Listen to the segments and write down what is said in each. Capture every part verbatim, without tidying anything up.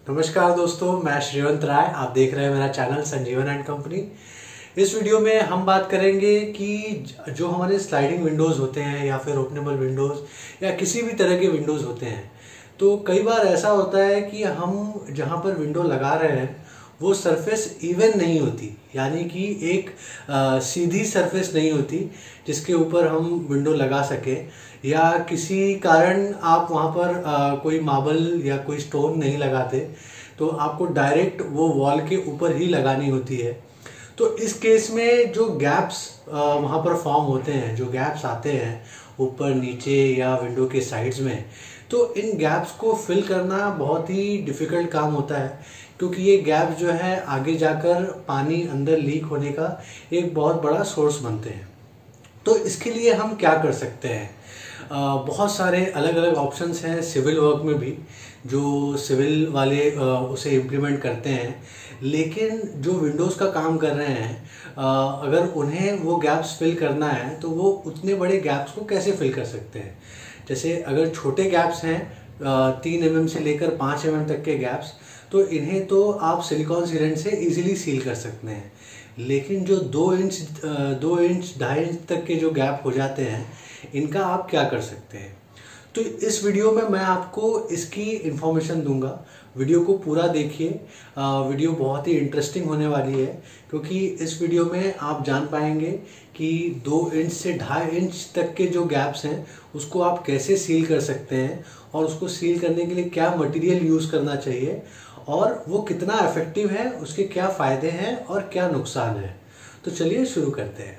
नमस्कार दोस्तों, मैं श्रीवंत राय। आप देख रहे हैं मेरा चैनल संजीवन एंड कंपनी। इस वीडियो में हम बात करेंगे कि जो हमारे स्लाइडिंग विंडोज़ होते हैं या फिर ओपनेबल विंडोज़ या किसी भी तरह के विंडोज़ होते हैं, तो कई बार ऐसा होता है कि हम जहां पर विंडो लगा रहे हैं वो सरफेस इवन नहीं होती, यानी कि एक आ, सीधी सरफेस नहीं होती जिसके ऊपर हम विंडो लगा सके, या किसी कारण आप वहाँ पर आ, कोई मार्बल या कोई स्टोन नहीं लगाते तो आपको डायरेक्ट वो वॉल के ऊपर ही लगानी होती है। तो इस केस में जो गैप्स वहाँ पर फॉर्म होते हैं, जो गैप्स आते हैं ऊपर नीचे या विंडो के साइड्स में, तो इन गैप्स को फिल करना बहुत ही डिफ़िकल्ट काम होता है, क्योंकि ये गैप्स जो है आगे जाकर पानी अंदर लीक होने का एक बहुत बड़ा सोर्स बनते हैं। तो इसके लिए हम क्या कर सकते हैं? आ, बहुत सारे अलग अलग ऑप्शंस हैं सिविल वर्क में भी, जो सिविल वाले आ, उसे इम्प्लीमेंट करते हैं। लेकिन जो विंडोज़ का काम कर रहे हैं, आ, अगर उन्हें वो गैप्स फिल करना है तो वो उतने बड़े गैप्स को कैसे फिल कर सकते हैं? जैसे अगर छोटे गैप्स हैं, तीन एम एम से लेकर पाँच एम एम तक के गैप्स, तो इन्हें तो आप सिलिकॉन सीलेंट से इजीली सील कर सकते हैं। लेकिन जो दो इंच दो इंच ढाई इंच तक के जो गैप हो जाते हैं, इनका आप क्या कर सकते हैं? तो इस वीडियो में मैं आपको इसकी इन्फॉर्मेशन दूंगा। वीडियो को पूरा देखिए। वीडियो बहुत ही इंटरेस्टिंग होने वाली है, क्योंकि इस वीडियो में आप जान पाएंगे कि दो इंच से ढाई इंच तक के जो गैप्स हैं उसको आप कैसे सील कर सकते हैं, और उसको सील करने के लिए क्या मटेरियल यूज़ करना चाहिए, और वो कितना इफेक्टिव है, उसके क्या फ़ायदे हैं और क्या नुकसान है। तो चलिए शुरू करते हैं।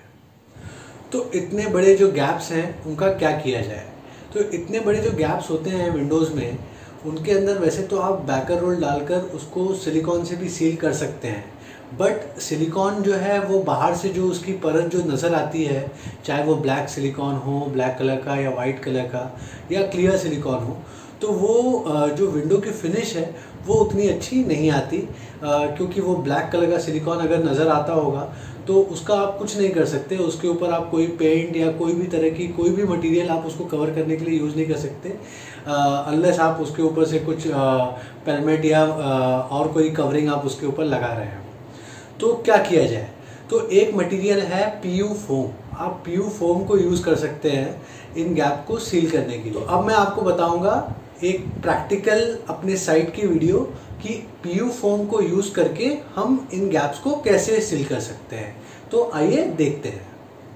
तो इतने बड़े जो गैप्स हैं उनका क्या किया जाए? तो इतने बड़े जो गैप्स होते हैं विंडोज़ में, उनके अंदर वैसे तो आप बैकर रोल डालकर उसको सिलिकॉन से भी सील कर सकते हैं, बट सिलिकॉन जो है वो बाहर से जो उसकी परत जो नज़र आती है, चाहे वो ब्लैक सिलिकॉन हो, ब्लैक कलर का या वाइट कलर का, या क्लियर सिलिकॉन हो, तो वो जो विंडो की फिनिश है वो उतनी अच्छी नहीं आती, क्योंकि वो ब्लैक कलर का सिलिकॉन अगर नज़र आता होगा तो उसका आप कुछ नहीं कर सकते। उसके ऊपर आप कोई पेंट या कोई भी तरह की कोई भी मटेरियल आप उसको कवर करने के लिए यूज़ नहीं कर सकते, अनलेस आप उसके ऊपर से कुछ पेलमेट या आ, और कोई कवरिंग आप उसके ऊपर लगा रहे हैं। तो क्या किया जाए? तो एक मटेरियल है पीयू फोम। आप पीयू फोम को यूज़ कर सकते हैं इन गैप को सील करने के लिए। तो अब मैं आपको बताऊंगा एक प्रैक्टिकल अपने साइट की वीडियो कि पीयू फोम को यूज़ करके हम इन गैप्स को कैसे सील कर सकते हैं। तो आइए देखते हैं।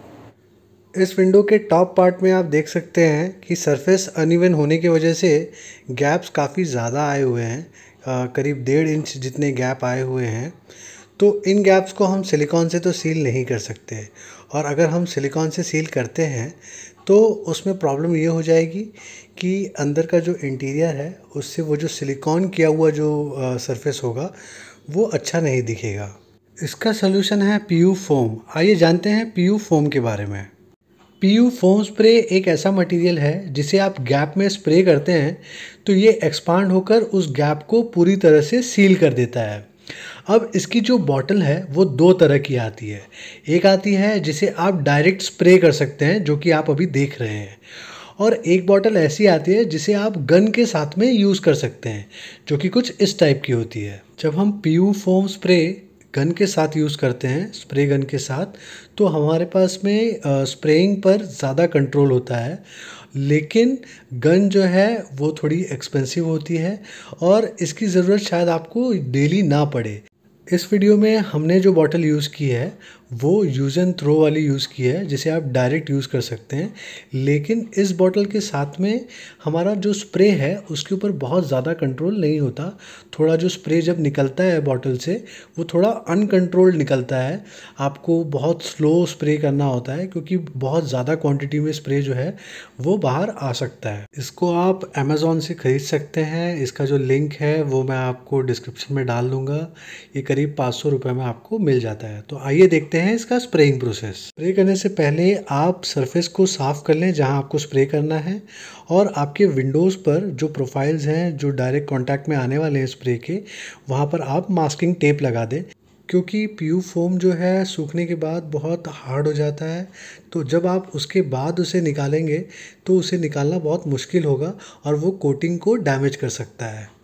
इस विंडो के टॉप पार्ट में आप देख सकते हैं कि सरफेस अनइवन होने की वजह से गैप्स काफ़ी ज़्यादा आए हुए हैं, आ, करीब डेढ़ इंच जितने गैप आए हुए हैं। तो इन गैप्स को हम सिलिकॉन से तो सील नहीं कर सकते, और अगर हम सिलिकॉन से सील करते हैं तो उसमें प्रॉब्लम ये हो जाएगी कि अंदर का जो इंटीरियर है उससे वो जो सिलिकॉन किया हुआ जो सरफेस होगा वो अच्छा नहीं दिखेगा। इसका सलूशन है पीयू फोम। आइए जानते हैं पीयू फोम के बारे में। पीयू फोम स्प्रे एक ऐसा मटेरियल है जिसे आप गैप में स्प्रे करते हैं तो ये एक्सपांड होकर उस गैप को पूरी तरह से सील कर देता है। अब इसकी जो बॉटल है वो दो तरह की आती है। एक आती है जिसे आप डायरेक्ट स्प्रे कर सकते हैं, जो कि आप अभी देख रहे हैं, और एक बॉटल ऐसी आती है जिसे आप गन के साथ में यूज़ कर सकते हैं, जो कि कुछ इस टाइप की होती है। जब हम पीयू फोम स्प्रे गन के साथ यूज़ करते हैं, स्प्रे गन के साथ, तो हमारे पास में स्प्रेइंग पर ज़्यादा कंट्रोल होता है, लेकिन गन जो है वो थोड़ी एक्सपेंसिव होती है और इसकी ज़रूरत शायद आपको डेली ना पड़े। इस वीडियो में हमने जो बॉटल यूज़ की है वो यूज़ एंड थ्रो वाली यूज़ की है, जिसे आप डायरेक्ट यूज़ कर सकते हैं। लेकिन इस बॉटल के साथ में हमारा जो स्प्रे है उसके ऊपर बहुत ज़्यादा कंट्रोल नहीं होता। थोड़ा जो स्प्रे जब निकलता है बॉटल से वो थोड़ा अनकंट्रोल्ड निकलता है। आपको बहुत स्लो स्प्रे करना होता है, क्योंकि बहुत ज़्यादा क्वांटिटी में स्प्रे जो है वो बाहर आ सकता है। इसको आप अमेज़ॉन से ख़रीद सकते हैं। इसका जो लिंक है वो मैं आपको डिस्क्रिप्शन में डाल दूँगा। ये करीब पाँच सौ रुपये में आपको मिल जाता है। तो आइए देखते हैं इसका स्प्रेइंग प्रोसेस। स्प्रे करने से पहले आप सरफेस को साफ़ कर लें जहां आपको स्प्रे करना है, और आपके विंडोज़ पर जो प्रोफाइल्स हैं जो डायरेक्ट कांटेक्ट में आने वाले हैं स्प्रे के, वहां पर आप मास्किंग टेप लगा दें, क्योंकि पीयू फोम जो है सूखने के बाद बहुत हार्ड हो जाता है। तो जब आप उसके बाद उसे निकालेंगे तो उसे निकालना बहुत मुश्किल होगा और वो कोटिंग को डैमेज कर सकता है।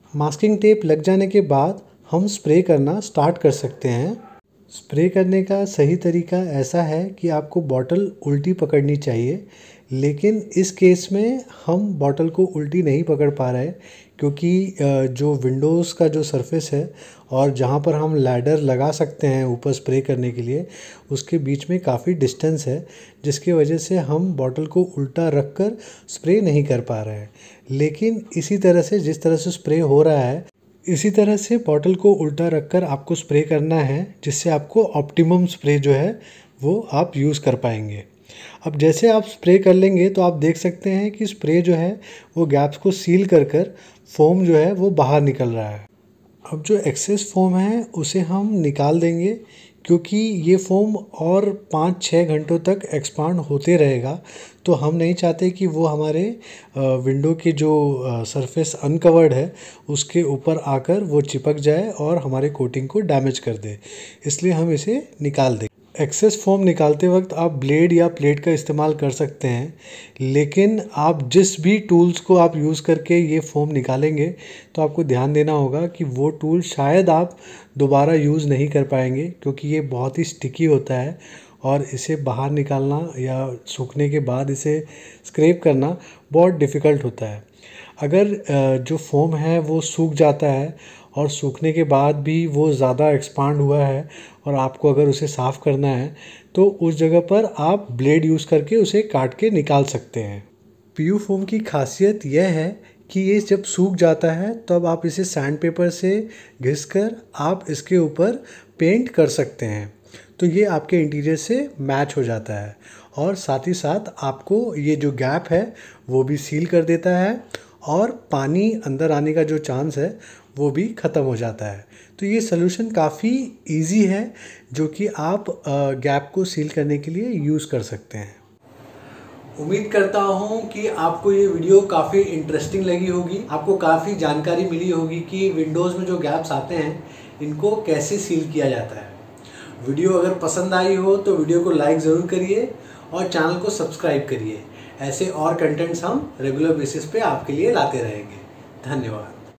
मास्किंग टेप लग जाने के बाद हम स्प्रे करना स्टार्ट कर सकते हैं। स्प्रे करने का सही तरीका ऐसा है कि आपको बॉटल उल्टी पकड़नी चाहिए, लेकिन इस केस में हम बॉटल को उल्टी नहीं पकड़ पा रहे क्योंकि जो विंडोज़ का जो सरफेस है और जहाँ पर हम लैडर लगा सकते हैं ऊपर स्प्रे करने के लिए, उसके बीच में काफ़ी डिस्टेंस है, जिसकी वजह से हम बॉटल को उल्टा रख कर स्प्रे नहीं कर पा रहे हैं। लेकिन इसी तरह से जिस तरह से स्प्रे हो रहा है, इसी तरह से बॉटल को उल्टा रखकर आपको स्प्रे करना है, जिससे आपको ऑप्टिमम स्प्रे जो है वो आप यूज़ कर पाएंगे। अब जैसे आप स्प्रे कर लेंगे तो आप देख सकते हैं कि स्प्रे जो है वो गैप्स को सील कर कर फोम जो है वो बाहर निकल रहा है। अब जो एक्सेस फोम है उसे हम निकाल देंगे, क्योंकि ये फोम और पाँच छः घंटों तक एक्सपांड होते रहेगा, तो हम नहीं चाहते कि वो हमारे विंडो की जो सरफेस अनकवर्ड है उसके ऊपर आकर वो चिपक जाए और हमारे कोटिंग को डैमेज कर दे, इसलिए हम इसे निकाल दें। एक्सेस फोम निकालते वक्त आप ब्लेड या प्लेट का इस्तेमाल कर सकते हैं, लेकिन आप जिस भी टूल्स को आप यूज़ करके ये फोम निकालेंगे तो आपको ध्यान देना होगा कि वो टूल शायद आप दोबारा यूज़ नहीं कर पाएंगे, क्योंकि ये बहुत ही स्टिकी होता है और इसे बाहर निकालना या सूखने के बाद इसे स्क्रैप करना बहुत डिफ़िकल्ट होता है। अगर जो फोम है वो सूख जाता है और सूखने के बाद भी वो ज़्यादा एक्सपांड हुआ है और आपको अगर उसे साफ़ करना है तो उस जगह पर आप ब्लेड यूज़ करके उसे काट के निकाल सकते हैं। पीयू फोम की खासियत यह है कि ये जब सूख जाता है तब आप इसे सैंड पेपर से घिसकर आप इसके ऊपर पेंट कर सकते हैं, तो ये आपके इंटीरियर से मैच हो जाता है और साथ ही साथ आपको ये जो गैप है वो भी सील कर देता है और पानी अंदर आने का जो चांस है वो भी ख़त्म हो जाता है। तो ये सलूशन काफ़ी इजी है जो कि आप गैप को सील करने के लिए यूज़ कर सकते हैं। उम्मीद करता हूँ कि आपको ये वीडियो काफ़ी इंटरेस्टिंग लगी होगी, आपको काफ़ी जानकारी मिली होगी कि विंडोज़ में जो गैप्स आते हैं इनको कैसे सील किया जाता है। वीडियो अगर पसंद आई हो तो वीडियो को लाइक ज़रूर करिए और चैनल को सब्सक्राइब करिए। ऐसे और कंटेंट्स हम रेगुलर बेसिस पे आपके लिए लाते रहेंगे। धन्यवाद।